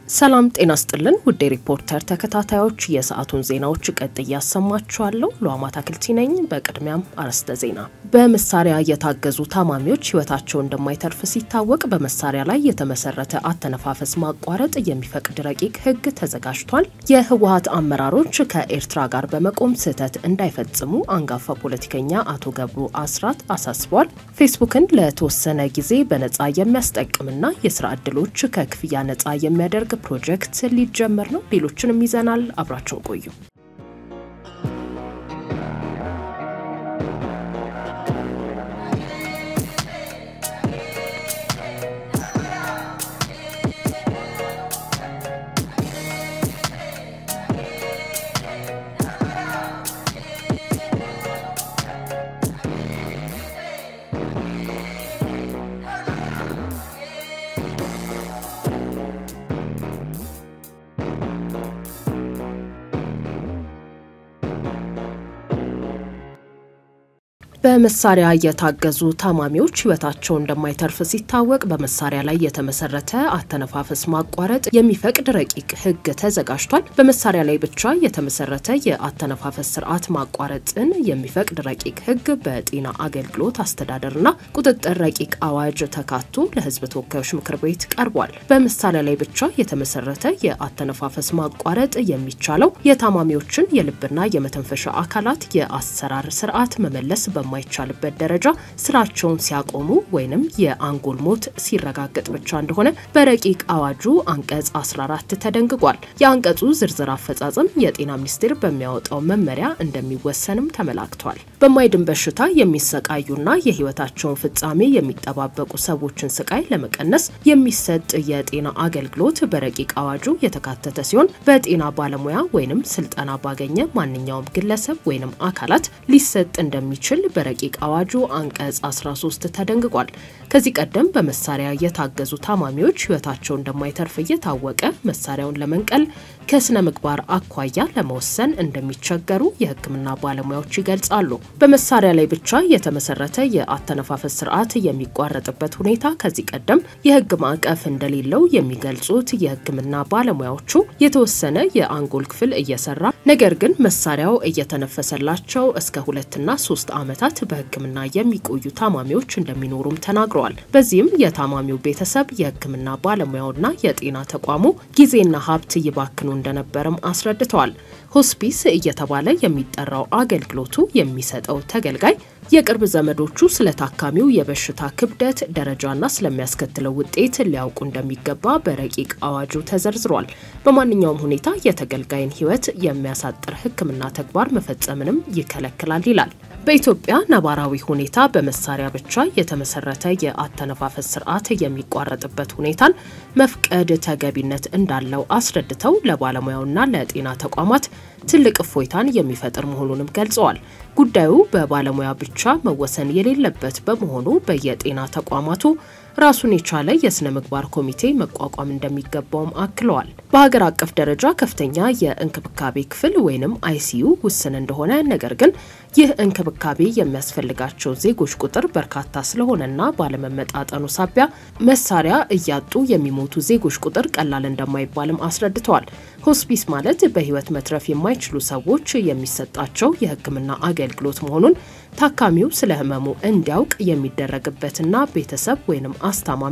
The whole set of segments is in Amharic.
ሰላም ጤና ይስጥልን ውድ ሪፖርተር ተከታታዮች የሰዓቱን ዜናዎች ቀጥዬ ያሰማችኋለሁ ሉአማት አክልቲ ነኝ በቅድሚያም አርዕስተ ዜና በመሳሪያ የታገዙ ታማሚዎች ህይወታቸው እንደማይተርፍ ሲታወቅ በመሳሪያ ላይ የተመሰረተ አተነፋፈስ ማቋረጥ የሚፈቅድ ረቂቅ ህግ ተዘጋጅቷል የህወሓት አመራሮች ከኤርትራ ጋር በመቆም ስህተት እንዳይፈጽሙ አንጋፋ ፖለቲከኛ አቶ ገብሩ አስራት አሳስበዋል ፌስቡክን ለተወሰነ ጊዜ በነፃ የሚያስጠቅምና የሥራ ዕድሎች ከክፍያ ነፃ የሚያደርግ ፕሮጀክት ሊጀመር ነው ሌሎችንም ይዘናል አብራችሁን ቆዩ በመሳሪያ የታገዙ ታማሚዎች ህይወታቸው እንደማይተርፍ ሲታወቅ በመሳሪያ ላይ የተመሰረተ አተነፋፈስ ማቋረጥ የሚፈቅድ ረቂቅ ህግ ተዘጋጅቷል በመሳሪያ ላይ ብቻ የተመሰረተ የአተነፋፈስ ስርዓት ማቋረጥን የሚፈቅድ ረቂቅ ህግ በጤና አገልግሎት አስተዳደርና ቁጥጥር ረቂቅ አዋጅ ተካቶ ለህዝብ ተወካዮች ምክር ቤት ቀርቧል በመሳሪያ ላይ ብቻ የተመሰረተ የአተነፋፈስ ማቋረጥ የሚቻለው የታማሚዎችን የልብና የመተንፈሻ አካላት የአሰራር ስርዓት መመለስ በማይቻልበት ደረጃ ስራቸውን ሲያቆሙ ወይንም የአንጎል ሞት ሲረጋገጥ ብቻ እንደሆነ በረቂቅ አዋጁ አንቀጽ 14 ተደንግጓል የአንቀጹ ዝርዝር አፈጻጸም የጤና ሚኒስቴር በሚያወጣው መመሪያ እንደሚወሰንም ተመላክቷል በማይድን በሽታ የሚሰቃዩና የህይወታቸውን ፍጻሜ የሚጠባበቁ ሰዎችን ስቃይ ለመቀነስ የሚሰጥ የጤና አገልግሎት በረቂቅ አዋጁ የተካተተ ሲሆን በጤና ባለሙያ ወይንም ስልጠና ባገኘ ማንኛውም ግለሰብ ወይንም አካላት ሊሰጥ እንደሚችል በረቂቅ አዋጁ አንቀጽ 13 ተደንግጓል ከዚህ ቀደም በመሳሪያ የታገዙ ታማሚዎች ህይወታቸው እንደማይተርፍ እየታወቀ መሳሪያውን ለመንቀል ከስነ ምግባር አኳያ ለመወሰን እንደሚቸገሩ የህክምና ባለሙያዎች ይገልጻሉ በመሳሪያ ላይ ብቻ የተመሰረተ የአተነፋፈስ ስርዓት የሚቋረጥበት ሁኔታ ከዚህ ቀደም የህግ ማዕቀፍ እንደሌለው የሚገልጹት የህክምና ባለሙያዎቹ የተወሰነ የአንጎል ክፍል እየሰራ ነገር ግን መሳሪያው እየተነፈሰላቸው እስከ 2 እና 3 ዓመታት በህክምና የሚቆዩ ታማሚዎች እንደሚኖሩም ተናግረዋል በዚህም የታማሚው ቤተሰብ የህክምና ባለሙያውና የጤና ተቋሙ ጊዜና ሀብት ይባክኑ እንደነበርም አስረድተዋል ሆስፒስ እየተባለ የሚጠራው አገልግሎቱ የሚሰጠው ተገልጋይ የቅርብ ዘመዶቹ ስለታካሚው የበሽታ ክብደት ደረጃና ስለሚያስከትለው ውጤት ሊያውቁ እንደሚገባ በረቂቅ አዋጁ ተዘርዝሯል በማንኛውም ሁኔታ የተገልጋይን ህይወት የሚያሳጥር ህክምና ተግባር መፈጸምንም ይከለክላል ይላል በኢትዮጵያ ነባራዊ ሁኔታ በመሳሪያ ብቻ የተመሰረተ የአተነፋፈስ ስርዓት የሚቋረጥበት ሁኔታን መፍቀድ ተገቢነት እንዳለው አስረድተው ለባለሙያውና ለጤና ተቋማት ትልቅ እፎይታን የሚፈጥር መሆኑንም ገልጸዋል ጉዳዩ በባለሙያ ብቻ መወሰን የሌለበት በመሆኑ በየጤና ተቋማቱ ራሱን የቻለ የስነ ምግባር ኮሚቴ መቋቋም እንደሚገባውም አክለዋል በሀገር አቀፍ ደረጃ ከፍተኛ የእንክብካቤ ክፍል ወይንም አይሲዩ ውስን እንደሆነ ነገር ግን ይህ እንክብካቤ የሚያስፈልጋቸው ዜጎች ቁጥር በርካታ ስለሆነና ባለመመጣጠኑ ሳቢያ መሳሪያ እያጡ የሚሞቱ ዜጎች ቁጥር ቀላል እንደማይባልም አስረድተዋል ሆስፒስ ማለት በህይወት መትረፍ የማይችሉ ሰዎች የሚሰጣቸው የህክምና አገልግሎት መሆኑን ታካሚው ስለህመሙ እንዲያውቅ የሚደረግበትና ቤተሰብ ወይንም አስታማሚ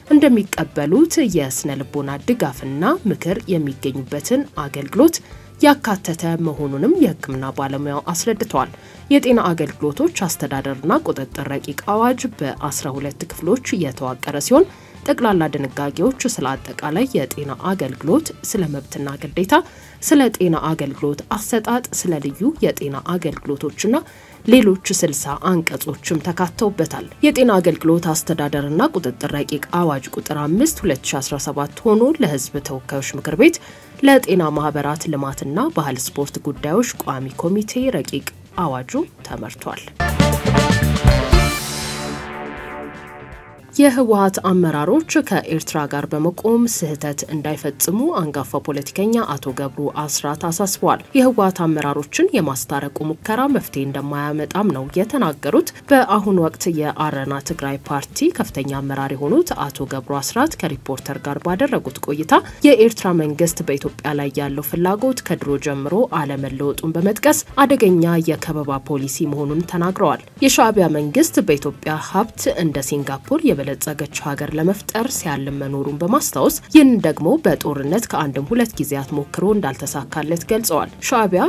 እንደሚቀበሉት የስነ ልቦና ድጋፍና ምክር የሚገኙበትን አገልግሎት ያካተተ መሆኑንም የህክምና ባለሙያው አስረድተዋል የጤና አገልግሎቶች አስተዳደርና ቁጥጥር ረቂቅ አዋጅ በ12 ክፍሎች የተዋቀረ ሲሆን ጠቅላላ ድንጋጌዎች ስለ አጠቃላይ የጤና አገልግሎት ስለ መብትና ግዴታ ስለ ጤና አገልግሎት አሰጣጥ ስለ ልዩ የጤና አገልግሎቶችና ሌሎች 60 አንቀጾችም ተካተውበታል የጤና አገልግሎት አስተዳደርና ቁጥጥር ረቂቅ አዋጅ ቁጥር 5 2017 ሆኖ ለህዝብ ተወካዮች ምክር ቤት ለጤና ማህበራት ልማትና ባህል ስፖርት ጉዳዮች ቋሚ ኮሚቴ ረቂቅ አዋጁ ተመርቷል የህወሓት አመራሮች ከኤርትራ ጋር በመቆም ስህተት እንዳይፈጽሙ አንጋፋ ፖለቲከኛ አቶ ገብሩ አስራት አሳስበዋል። የህወሓት አመራሮችን የማስታረቁ ሙከራ መፍትሄ እንደማያመጣም ነው የተናገሩት። በአሁኑ ወቅት የአረና ትግራይ ፓርቲ ከፍተኛ አመራር የሆኑት አቶ ገብሩ አስራት ከሪፖርተር ጋር ባደረጉት ቆይታ የኤርትራ መንግስት በኢትዮጵያ ላይ ያለው ፍላጎት ከድሮ ጀምሮ አለመለወጡን በመጥቀስ አደገኛ የከበባ ፖሊሲ መሆኑን ተናግረዋል። የሻዕቢያ መንግስት በኢትዮጵያ ሀብት እንደ ሲንጋፖር የበለጸገች ሀገር ለመፍጠር ሲያልም መኖሩን በማስታወስ ይህን ደግሞ በጦርነት ከአንድም ሁለት ጊዜያት ሞክሮ እንዳልተሳካለት ገልጸዋል። ሻዕቢያ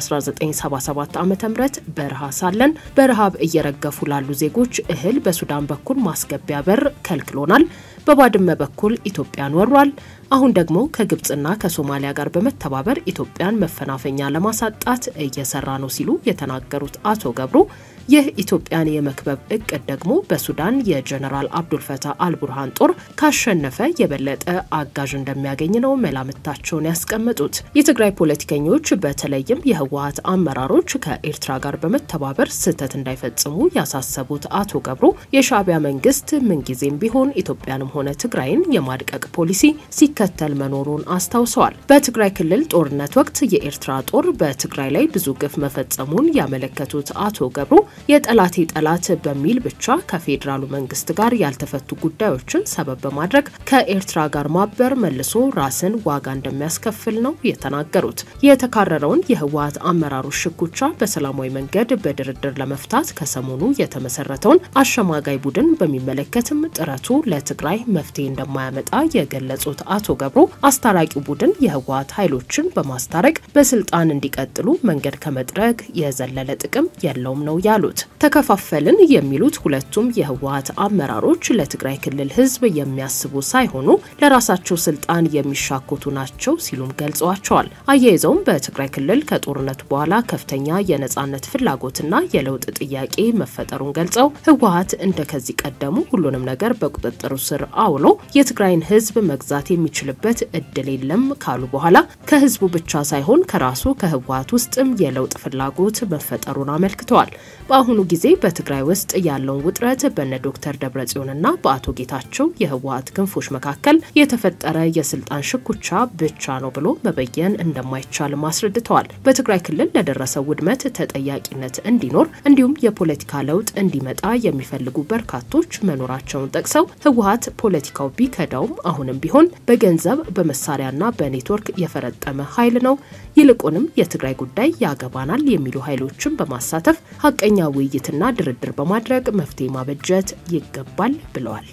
በ1977 ዓ.ም በረሃ ሳለን በረሃብ እየረገፉ ላሉ ዜጎች እህል በሱዳን በኩል ማስገቢያ በር ከልክሎናል፣ በባድመ በኩል ኢትዮጵያን ወሯል። አሁን ደግሞ ከግብጽና ከሶማሊያ ጋር በመተባበር ኢትዮጵያን መፈናፈኛ ለማሳጣት እየሰራ ነው ሲሉ የተናገሩት አቶ ገብሩ ይህ ኢትዮጵያን የመክበብ እቅድ ደግሞ በሱዳን የጀነራል አብዱል ፈታህ አልቡርሃን ጦር ካሸነፈ የበለጠ አጋዥ እንደሚያገኝ ነው መላምታቸውን ያስቀመጡት። የትግራይ ፖለቲከኞች በተለይም የህወሓት አመራሮች ከኤርትራ ጋር በመተባበር ስህተት እንዳይፈጽሙ ያሳሰቡት አቶ ገብሩ የሻዕቢያ መንግስት ምንጊዜም ቢሆን ኢትዮጵያንም ሆነ ትግራይን የማድቀቅ ፖሊሲ ሲከተል መኖሩን አስታውሰዋል። በትግራይ ክልል ጦርነት ወቅት የኤርትራ ጦር በትግራይ ላይ ብዙ ግፍ መፈጸሙን ያመለከቱት አቶ ገብሩ የጠላቴ ጠላት በሚል ብቻ ከፌደራሉ መንግስት ጋር ያልተፈቱ ጉዳዮችን ሰበብ በማድረግ ከኤርትራ ጋር ማበር መልሶ ራስን ዋጋ እንደሚያስከፍል ነው የተናገሩት። የተካረረውን የህወሓት አመራሮች ሽኩቻ በሰላማዊ መንገድ በድርድር ለመፍታት ከሰሞኑ የተመሰረተውን አሸማጋይ ቡድን በሚመለከትም ጥረቱ ለትግራይ መፍትሄ እንደማያመጣ የገለጹት አቶ ገብሩ አስታራቂው ቡድን የህወሓት ኃይሎችን በማስታረቅ በስልጣን እንዲቀጥሉ መንገድ ከመጥረግ የዘለለ ጥቅም የለውም ነው ያሉት። ተከፋፈልን የሚሉት ሁለቱም የህወሓት አመራሮች ለትግራይ ክልል ህዝብ የሚያስቡ ሳይሆኑ ለራሳቸው ስልጣን የሚሻኮቱ ናቸው ሲሉም ገልጸዋቸዋል። አያይዘውም በትግራይ ክልል ከጦርነቱ በኋላ ከፍተኛ የነጻነት ፍላጎትና የለውጥ ጥያቄ መፈጠሩን ገልጸው ህወሓት እንደከዚህ ቀደሙ ሁሉንም ነገር በቁጥጥሩ ስር አውሎ የትግራይን ህዝብ መግዛት የሚችልበት እድል የለም ካሉ በኋላ ከህዝቡ ብቻ ሳይሆን ከራሱ ከህወሓት ውስጥም የለውጥ ፍላጎት መፈጠሩን አመልክተዋል። በአሁኑ ጊዜ በትግራይ ውስጥ ያለውን ውጥረት በነ ዶክተር ደብረጽዮንና በአቶ ጌታቸው የህወሓት ክንፎች መካከል የተፈጠረ የስልጣን ሽኩቻ ብቻ ነው ብሎ መበየን እንደማይቻል አስረድተዋል። በትግራይ ክልል ለደረሰው ውድመት ተጠያቂነት እንዲኖር እንዲሁም የፖለቲካ ለውጥ እንዲመጣ የሚፈልጉ በርካቶች መኖራቸውን ጠቅሰው ህወሓት ፖለቲካው ቢከዳውም አሁንም ቢሆን በገንዘብ በመሳሪያና በኔትወርክ የፈረጠመ ኃይል ነው። ይልቁንም የትግራይ ጉዳይ ያገባናል የሚሉ ኃይሎችን በማሳተፍ ሀቀኛ ውይይትና ድርድር በማድረግ መፍትሄ ማበጀት ይገባል ብለዋል።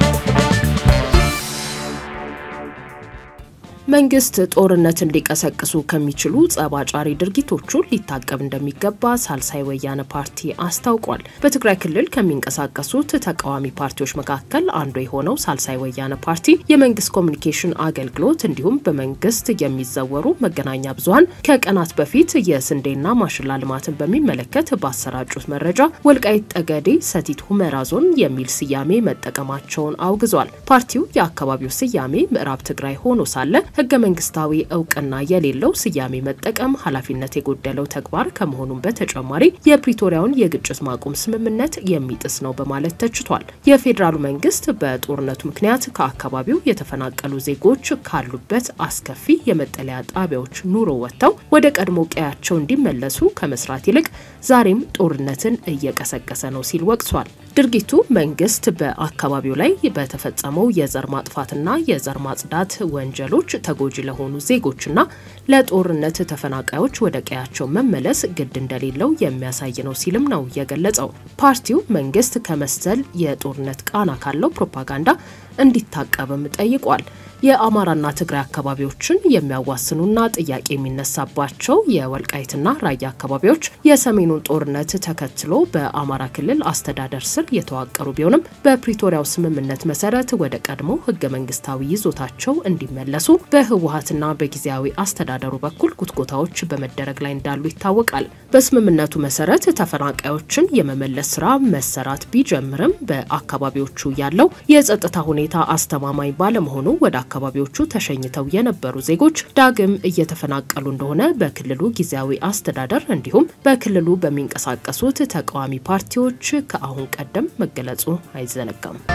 መንግስት ጦርነት እንዲቀሰቅሱ ከሚችሉ ጸባጫሪ ድርጊቶቹ ሊታቀብ እንደሚገባ ሳልሳይ ወያነ ፓርቲ አስታውቋል። በትግራይ ክልል ከሚንቀሳቀሱት ተቃዋሚ ፓርቲዎች መካከል አንዱ የሆነው ሳልሳይ ወያነ ፓርቲ የመንግስት ኮሙኒኬሽን አገልግሎት እንዲሁም በመንግስት የሚዘወሩ መገናኛ ብዙሃን ከቀናት በፊት የስንዴና ማሽላ ልማትን በሚመለከት ባሰራጩት መረጃ ወልቃይት ጠገዴ ሰቲት ሁመራ ዞን የሚል ስያሜ መጠቀማቸውን አውግዟል። ፓርቲው የአካባቢው ስያሜ ምዕራብ ትግራይ ሆኖ ሳለ ህገ መንግስታዊ እውቅና የሌለው ስያሜ መጠቀም ኃላፊነት የጎደለው ተግባር ከመሆኑም በተጨማሪ የፕሪቶሪያውን የግጭት ማቆም ስምምነት የሚጥስ ነው በማለት ተችቷል። የፌደራሉ መንግስት በጦርነቱ ምክንያት ከአካባቢው የተፈናቀሉ ዜጎች ካሉበት አስከፊ የመጠለያ ጣቢያዎች ኑሮ ወጥተው ወደ ቀድሞ ቀያቸው እንዲመለሱ ከመስራት ይልቅ ዛሬም ጦርነትን እየቀሰቀሰ ነው ሲል ወቅሷል። ድርጊቱ መንግስት በአካባቢው ላይ በተፈጸመው የዘር ማጥፋትና የዘር ማጽዳት ወንጀሎች ተጎጂ ለሆኑ ዜጎችና ለጦርነት ተፈናቃዮች ወደ ቀያቸው መመለስ ግድ እንደሌለው የሚያሳይ ነው ሲልም ነው የገለጸው። ፓርቲው መንግስት ከመሰል የጦርነት ቃና ካለው ፕሮፓጋንዳ እንዲታቀብም ጠይቋል። የአማራና ትግራይ አካባቢዎችን የሚያዋስኑና ጥያቄ የሚነሳባቸው የወልቃይትና ራያ አካባቢዎች የሰሜኑን ጦርነት ተከትሎ በአማራ ክልል አስተዳደር ስር የተዋቀሩ ቢሆንም በፕሪቶሪያው ስምምነት መሰረት ወደ ቀድሞ ህገ መንግስታዊ ይዞታቸው እንዲመለሱ በህወሓትና በጊዜያዊ አስተዳደሩ በኩል ጉትጎታዎች በመደረግ ላይ እንዳሉ ይታወቃል። በስምምነቱ መሰረት ተፈናቃዮችን የመመለስ ስራ መሰራት ቢጀምርም በአካባቢዎቹ ያለው የጸጥታ ሁኔታ አስተማማኝ ባለመሆኑ ወደ አካባቢዎቹ ተሸኝተው የነበሩ ዜጎች ዳግም እየተፈናቀሉ እንደሆነ በክልሉ ጊዜያዊ አስተዳደር እንዲሁም በክልሉ በሚንቀሳቀሱት ተቃዋሚ ፓርቲዎች ከአሁን ቀደም መገለጹ አይዘነጋም።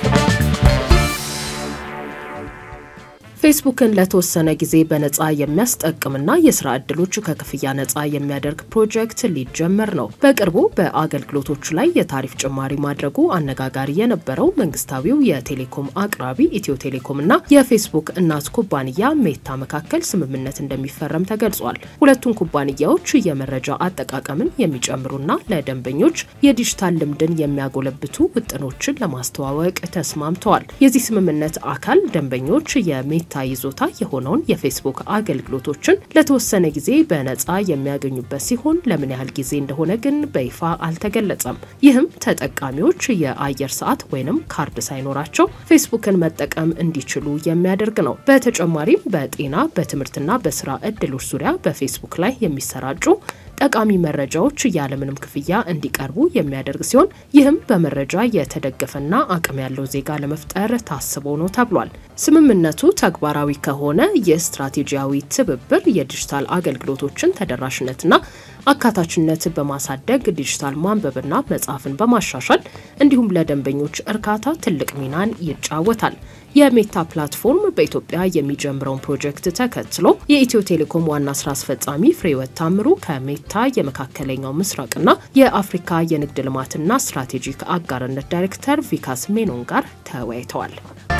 ፌስቡክን ለተወሰነ ጊዜ በነፃ የሚያስጠቅምና የስራ ዕድሎች ከክፍያ ነፃ የሚያደርግ ፕሮጀክት ሊጀመር ነው። በቅርቡ በአገልግሎቶቹ ላይ የታሪፍ ጭማሪ ማድረጉ አነጋጋሪ የነበረው መንግስታዊው የቴሌኮም አቅራቢ ኢትዮ ቴሌኮምና የፌስቡክ እናት ኩባንያ ሜታ መካከል ስምምነት እንደሚፈረም ተገልጿል። ሁለቱም ኩባንያዎች የመረጃ አጠቃቀምን የሚጨምሩና ለደንበኞች የዲጂታል ልምድን የሚያጎለብቱ ውጥኖችን ለማስተዋወቅ ተስማምተዋል። የዚህ ስምምነት አካል ደንበኞች የሜታ ይዞታ የሆነውን የፌስቡክ አገልግሎቶችን ለተወሰነ ጊዜ በነፃ የሚያገኙበት ሲሆን ለምን ያህል ጊዜ እንደሆነ ግን በይፋ አልተገለጸም። ይህም ተጠቃሚዎች የአየር ሰዓት ወይንም ካርድ ሳይኖራቸው ፌስቡክን መጠቀም እንዲችሉ የሚያደርግ ነው። በተጨማሪም በጤና በትምህርትና በስራ ዕድሎች ዙሪያ በፌስቡክ ላይ የሚሰራጩ ጠቃሚ መረጃዎች ያለምንም ክፍያ እንዲቀርቡ የሚያደርግ ሲሆን ይህም በመረጃ የተደገፈና አቅም ያለው ዜጋ ለመፍጠር ታስቦ ነው ተብሏል። ስምምነቱ ተግባራዊ ከሆነ የስትራቴጂያዊ ትብብር የዲጂታል አገልግሎቶችን ተደራሽነትና አካታችነት በማሳደግ ዲጂታል ማንበብና መጻፍን በማሻሻል እንዲሁም ለደንበኞች እርካታ ትልቅ ሚናን ይጫወታል። የሜታ ፕላትፎርም በኢትዮጵያ የሚጀምረውን ፕሮጀክት ተከትሎ የኢትዮ ቴሌኮም ዋና ስራ አስፈጻሚ ፍሬህይወት ታምሩ ከሜታ የመካከለኛው ምስራቅና የአፍሪካ የንግድ ልማትና ስትራቴጂክ አጋርነት ዳይሬክተር ቪካስ ሜኖን ጋር ተወያይተዋል።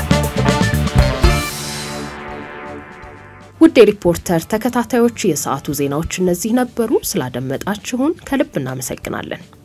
ውድ ሪፖርተር ተከታታዮች የሰዓቱ ዜናዎች እነዚህ ነበሩ። ስላደመጣችሁን ከልብ እናመሰግናለን።